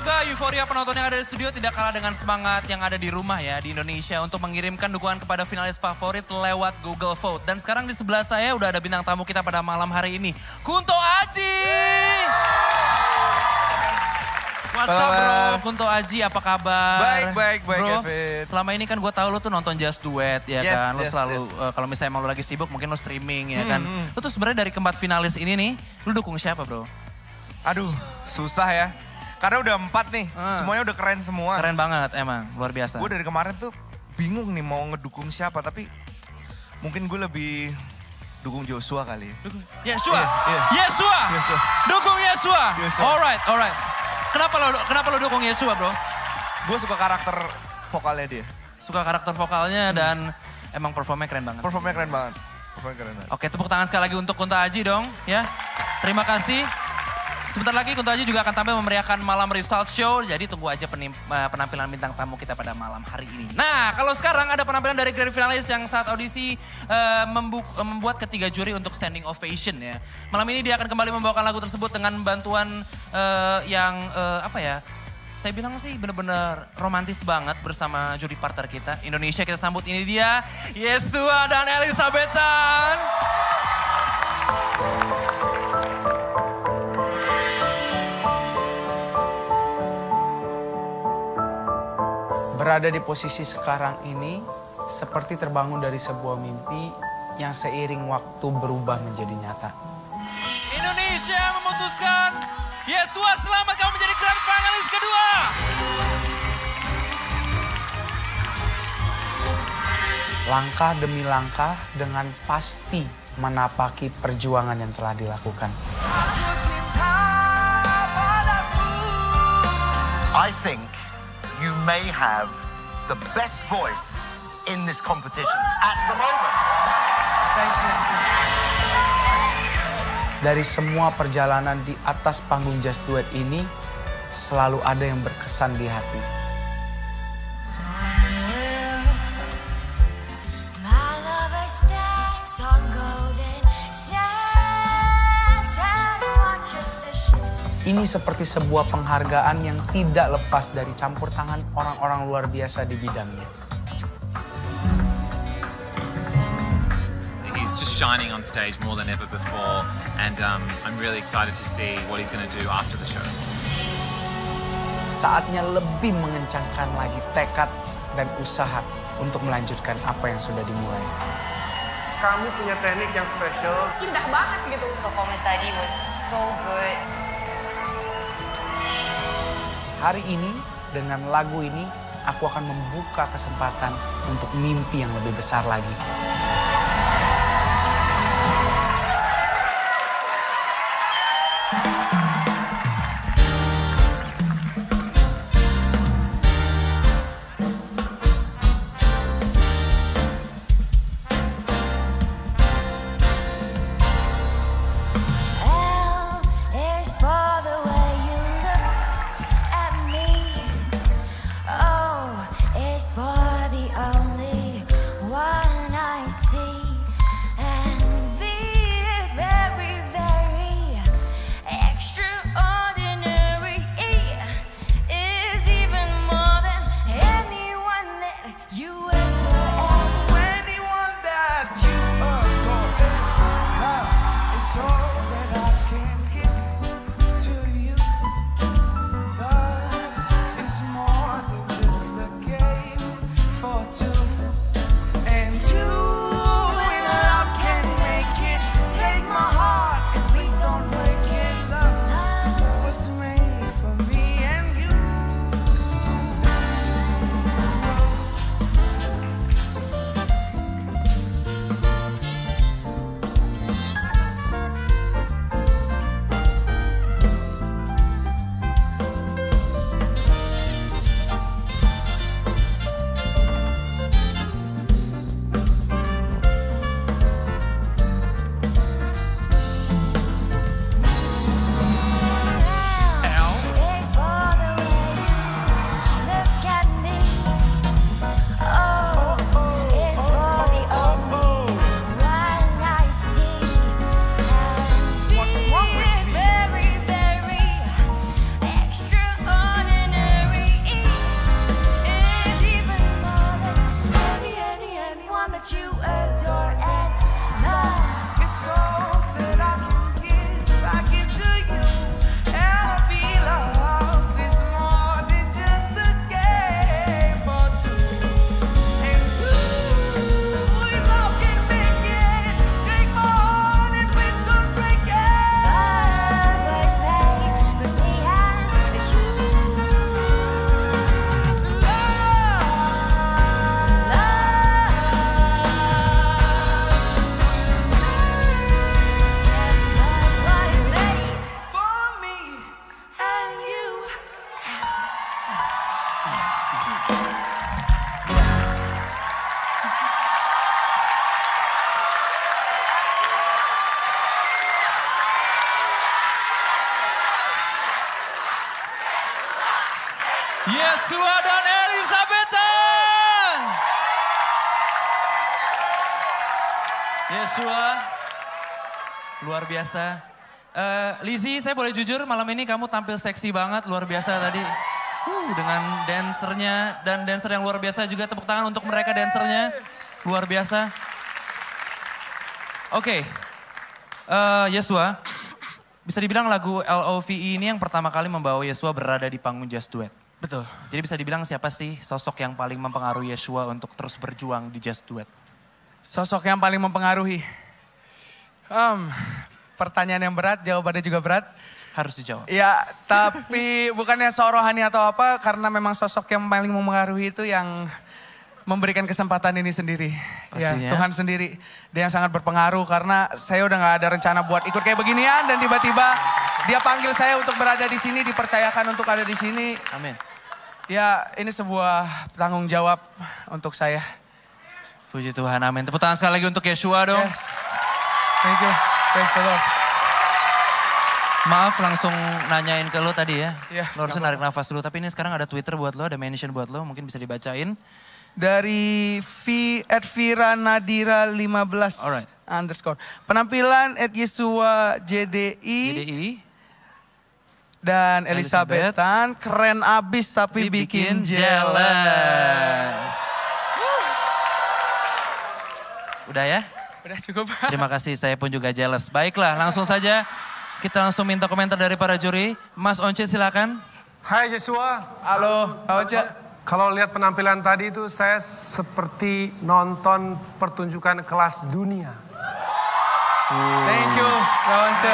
Semoga euforia penonton yang ada di studio tidak kalah dengan semangat yang ada di rumah ya di Indonesia untuk mengirimkan dukungan kepada finalis favorit lewat Google Vote. Dan sekarang di sebelah saya udah ada bintang tamu kita pada malam hari ini, Kunto Aji. What's up bro, Kunto Aji apa kabar? Baik bro, Kevin. selama ini kan gue tahu lu tuh nonton Just Duet ya kan. Lu selalu kalau misalnya emang lu lagi sibuk mungkin lu streaming ya kan. Lu tuh sebenarnya dari keempat finalis ini nih, lu dukung siapa bro? Aduh susah ya. Karena udah 4 nih, semuanya udah keren semua. Keren banget emang, luar biasa. Gue dari kemarin tuh bingung nih mau ngedukung siapa, tapi mungkin gue lebih dukung Joshua kali. Yesua? Iya. Yesua? Dukung Yesua? Yesua. Alright. Kenapa lo dukung Yesua bro? Gue suka karakter vokalnya dia. Suka karakter vokalnya dan emang performnya keren banget. Performnya keren banget. Oke, tepuk tangan sekali lagi untuk Kunto Aji dong ya. Terima kasih. Sebentar lagi Kunto Aji juga akan tampil memeriahkan malam result show. Jadi tunggu aja penampilan bintang tamu kita pada malam hari ini. Nah kalau sekarang ada penampilan dari grand finalis yang saat audisi membuat ketiga juri untuk standing ovation ya. Malam ini dia akan kembali membawakan lagu tersebut dengan bantuan saya bilang sih bener-bener romantis banget bersama juri partner kita. Indonesia kita sambut, ini dia Yesua dan Elizabethan. Berada di posisi sekarang ini seperti terbangun dari sebuah mimpi yang seiring waktu berubah menjadi nyata. Indonesia memutuskan Yesua selamat kamu menjadi grand finalis kedua. Langkah demi langkah dengan pasti menapaki perjuangan yang telah dilakukan. I think you may have the best voice in this competition at the moment. Thank you. Dari semua perjalanan di atas panggung Just Duet ini, selalu ada yang berkesan di hati. Ini seperti sebuah penghargaan yang tidak lepas dari campur tangan orang-orang luar biasa di bidangnya. He's just shining on stage more than ever before, and I'm really excited to see what he's going to do after the show. Saatnya lebih mengencangkan lagi tekad dan usaha untuk melanjutkan apa yang sudah dimulai. Kamu punya teknik yang spesial. Indah banget gitu. Performance tadi was so good. Hari ini, dengan lagu ini, aku akan membuka kesempatan untuk mimpi yang lebih besar lagi. For the only one I Yeshua dan Elisabetan. Yeshua, luar biasa. Lizzy, saya boleh jujur malam ini kamu tampil seksi banget, luar biasa tadi. Dengan dancernya dan dancer yang luar biasa juga, tepuk tangan untuk mereka dancernya. Luar biasa. Oke, Yeshua, bisa dibilang lagu LOVE ini yang pertama kali membawa Yeshua berada di panggung Just Duet. Betul. Jadi bisa dibilang siapa sih sosok yang paling mempengaruhi Yeshua untuk terus berjuang di Just Duet? Sosok yang paling mempengaruhi. Pertanyaan yang berat, jawabannya juga berat. Harus dijawab. Ya, tapi bukannya sorohani atau apa, karena memang sosok yang paling mempengaruhi itu yang memberikan kesempatan ini sendiri. Pastinya. Ya, Tuhan sendiri. Dia yang sangat berpengaruh karena saya udah gak ada rencana buat ikut kayak beginian dan tiba-tiba dia panggil saya untuk berada di sini, dipercayakan untuk ada di sini. Amin. Ya, ini sebuah tanggung jawab untuk saya. Puji Tuhan, amin. Tepuk tangan sekali lagi untuk Yeshua dong. Yes. Thank you. Praise the Lord. Maaf langsung nanyain ke lo tadi ya. Iya, Lo harusnya narik nafas dulu. Tapi ini sekarang ada Twitter buat lo, ada mention buat lo. Mungkin bisa dibacain. Dari @viranadira15 Alright. _ penampilan @Yeshua JDI JDI. dan Elisabetan keren abis tapi bikin jealous. Udah ya? Udah cukup. Terima kasih, saya pun juga jealous. Baiklah, langsung saja kita langsung minta komentar dari para juri. Mas Once silakan. Hai Yeshua. Halo, Kak Once. Kalau lihat penampilan tadi itu saya seperti nonton pertunjukan kelas dunia. Thank you, Kak Once.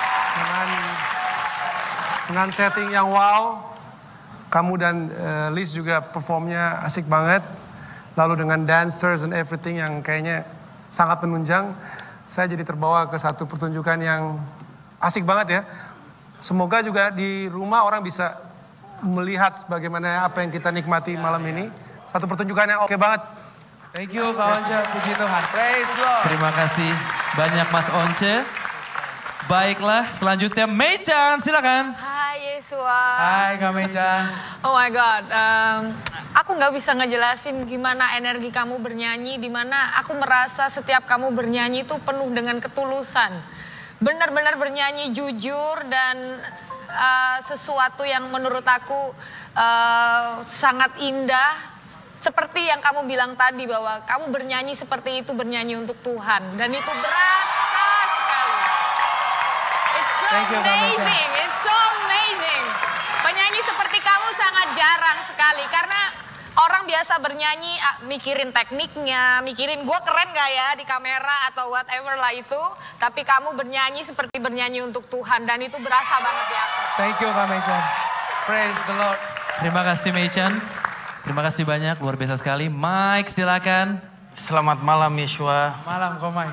Dengan setting yang wow. Kamu dan Liz juga performnya asik banget. Lalu dengan dancers and everything yang kayaknya sangat menunjang. Saya jadi terbawa ke satu pertunjukan yang asik banget ya. Semoga juga di rumah orang bisa melihat bagaimana apa yang kita nikmati malam ini. Satu pertunjukan yang oke banget. Thank you, Kak Once. Puji Tuhan. Praise the Lord. Terima kasih banyak Mas Once. Baiklah, selanjutnya Mei-chan, silakan. Hai Yeshua. Hai Kak Mei-chan. Oh my God, aku nggak bisa ngejelasin gimana energi kamu bernyanyi, dimana aku merasa setiap kamu bernyanyi itu penuh dengan ketulusan. Benar-benar bernyanyi jujur dan sesuatu yang menurut aku sangat indah. Seperti yang kamu bilang tadi bahwa kamu bernyanyi seperti itu, bernyanyi untuk Tuhan. Dan itu berasa sekali. It's so amazing, it's so amazing. Penyanyi seperti kamu sangat jarang sekali karena orang biasa bernyanyi mikirin tekniknya, mikirin gue keren gak ya di kamera atau whatever lah itu. Tapi kamu bernyanyi seperti bernyanyi untuk Tuhan dan itu berasa banget di aku. Thank you Kak Mei-chan. Praise the Lord. Terima kasih Mei-chan. Terima kasih banyak, luar biasa sekali. Mike silakan. Selamat malam Yeshua. Malam kok Mike.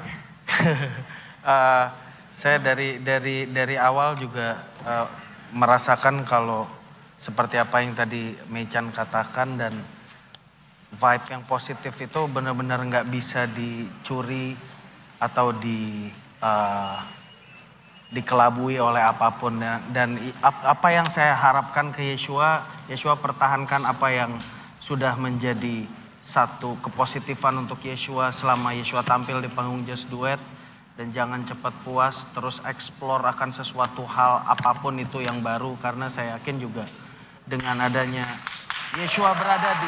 Saya dari awal juga merasakan kalau seperti apa yang tadi Mei-chan katakan dan vibe yang positif itu benar-benar nggak bisa dicuri atau dikelabui oleh apapun dan apa yang saya harapkan ke Yeshua pertahankan apa yang sudah menjadi satu kepositifan untuk Yeshua selama Yeshua tampil di panggung Just Duet. Dan jangan cepat puas, terus explore akan sesuatu hal apapun itu yang baru. Karena saya yakin juga dengan adanya Yeshua berada di...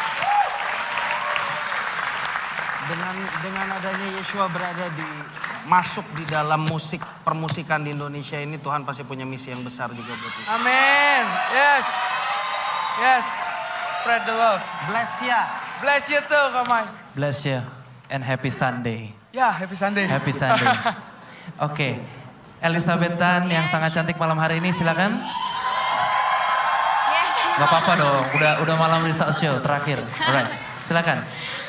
Dengan adanya Yeshua berada di... Masuk di dalam permusikan di Indonesia ini, Tuhan pasti punya misi yang besar juga buat kita. Amin. Yes. Yes. Spread the love. Bless ya. Bless you too, Kak Mike. Bless you and happy Sunday. Ya, happy Sunday. Happy Sunday. Oke, Elisabetan yang sangat cantik malam hari ini silakan. Gak apa-apa dong, udah malam result show terakhir. Alright, silakan.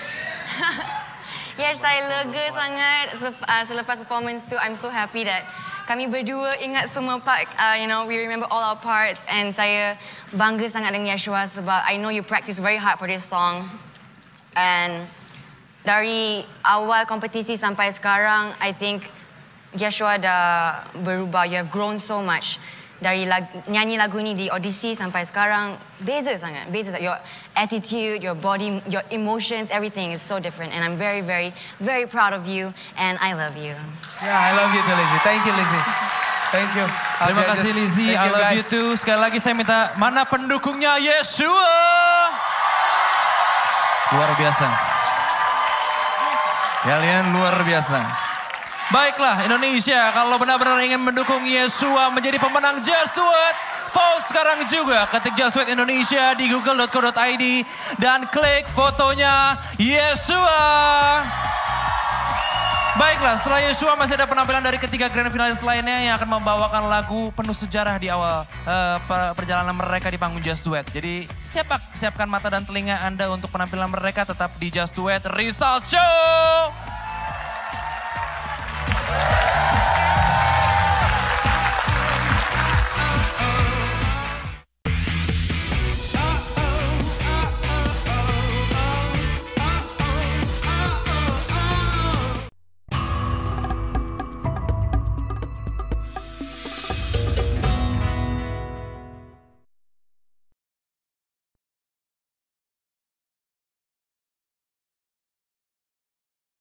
Ya, saya lega sangat selepas performance tu. I'm so happy that kami berdua ingat semua part, we remember all our parts. And saya bangga sangat dengan Yeshua sebab I know you practice very hard for this song. And dari awal kompetisi sampai sekarang, I think Yeshua dah berubah. You have grown so much. dari nyanyi lagu ini di audisi sampai sekarang beza sangat. Your attitude, your body, your emotions, everything is so different. And I'm very, very, very proud of you and I love you. Yeah, I love you too, Lizzie. Thank you, Lizzie. Thank you. Terima kasih Lizzie, I love you too. Sekali lagi saya minta, mana pendukungnya Yeshua? Luar biasa. Kalian luar biasa. Baiklah Indonesia, kalau benar-benar ingin mendukung Yeshua menjadi pemenang Just Do It, vote sekarang juga. Ketik Just Do It Indonesia di google.co.id dan klik fotonya Yeshua. Baiklah, setelah Yeshua masih ada penampilan dari ketiga grand finalis lainnya yang akan membawakan lagu penuh sejarah di awal perjalanan mereka di panggung Just Do It. Jadi siapkan mata dan telinga Anda untuk penampilan mereka tetap di Just Do It Result Show.